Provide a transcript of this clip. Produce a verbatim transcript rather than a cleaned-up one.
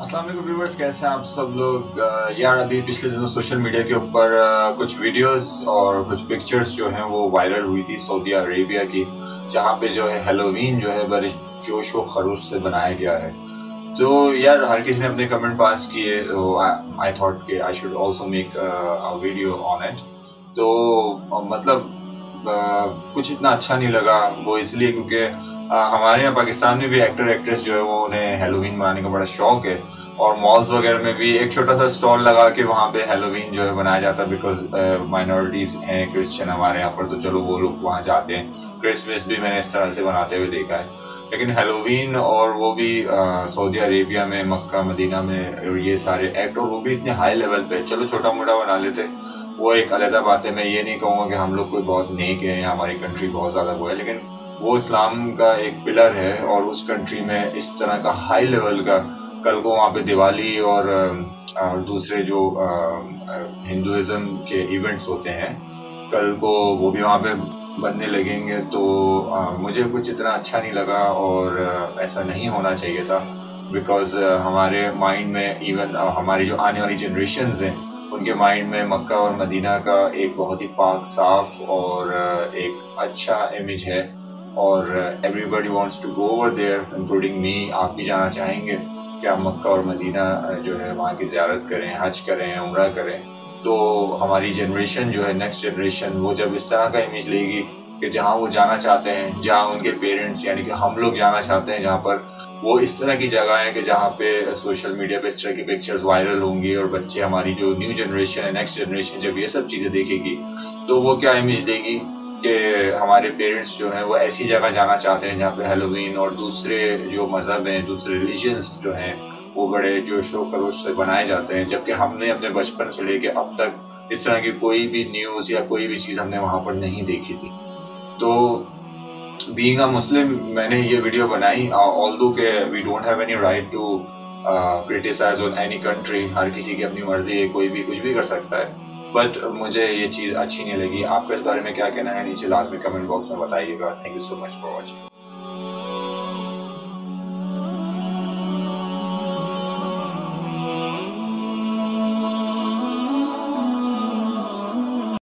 अस्सलाम वालेकुम व्यूअर्स, कैसे हैं आप सब लोग। यार अभी पिछले दिनों सोशल मीडिया के ऊपर कुछ वीडियोस और कुछ पिक्चर्स जो हैं वो वायरल हुई थी सऊदी अरेबिया की, जहाँ पे जो है हैलोवीन जो है बड़े जोश व खरोश से बनाया गया है। तो यार हर किसी ने अपने कमेंट पास किए, आई थॉट कि I should also make a video on it. तो मतलब uh, कुछ इतना अच्छा नहीं लगा, वो इसलिए क्योंकि आ, हमारे यहाँ पाकिस्तान में भी एक्टर एक्ट्रेस जो है वो उन्हें हैलोवीन मनाने का बड़ा शौक है, और मॉल्स वगैरह में भी एक छोटा सा स्टॉल लगा के वहाँ पे हैलोवीन जो है बनाया जाता है। बिकॉज माइनॉरिटीज हैं क्रिश्चियन हमारे यहाँ पर, तो चलो वो लोग वहाँ जाते हैं। क्रिसमस भी मैंने इस तरह से बनाते हुए देखा है, लेकिन हैलोवीन और वो भी सऊदी अरेबिया में, मक्का मदीना में ये सारे एक्ट, और वो भी इतने हाई लेवल पे, चलो छोटा मोटा बना लेते वो एक अलग बात है। मैं ये नहीं कहूँगा कि हम लोग कोई बहुत नेक है या हमारी कंट्री बहुत ज़्यादा वो है, लेकिन वो इस्लाम का एक पिलर है, और उस कंट्री में इस तरह का हाई लेवल का, कल को वहाँ पे दिवाली और, और दूसरे जो हिंदुइज्म के इवेंट्स होते हैं, कल को वो भी वहाँ पे बनने लगेंगे। तो आ, मुझे कुछ इतना अच्छा नहीं लगा, और आ, ऐसा नहीं होना चाहिए था। बिकॉज हमारे माइंड में, इवन हमारी जो आने वाली जनरेशन्स हैं उनके माइंड में मक्का और मदीना का एक बहुत ही पाक साफ और एक अच्छा इमेज है, और everybody wants to go over there including me. आप भी जाना चाहेंगे कि आप मक्का और मदीना जो है वहाँ की ज़ियारत करें, हज करें, उम्रा करें। तो हमारी जनरेशन जो है, नेक्स्ट जनरेशन, वो जब इस तरह का इमेज लेगी कि जहाँ वो जाना चाहते हैं, जहाँ उनके पेरेंट्स यानी कि हम लोग जाना चाहते हैं, जहाँ पर वो इस तरह की जगह है कि जहाँ पे सोशल मीडिया पे इस तरह की पिक्चर्स वायरल होंगी, और बच्चे, हमारी जो न्यू जनरेशन है, नेक्स्ट जनरेशन जब ये सब चीज़ें देखेगी तो वो क्या इमेज देगी कि हमारे पेरेंट्स जो हैं वो ऐसी जगह जाना चाहते हैं जहाँ पे हैलोवीन और दूसरे जो मज़हब हैं, दूसरे रिलीजन्स जो हैं वो बड़े जोश व खरोश से बनाए जाते हैं, जबकि हमने अपने बचपन से लेके अब तक इस तरह की कोई भी न्यूज़ या कोई भी चीज़ हमने वहाँ पर नहीं देखी थी। तो बीइंग अ मुस्लिम मैंने ये वीडियो बनाई, ऑल्दो के we don't have any right to criticise on any country. हर किसी की अपनी मर्जी है, कोई भी कुछ भी कर सकता है, बट मुझे ये चीज़ अच्छी नहीं लगी। आपका इस बारे में क्या कहना है नीचे लाजमी कमेंट बॉक्स में बताइएगा। Thank you so much for watching.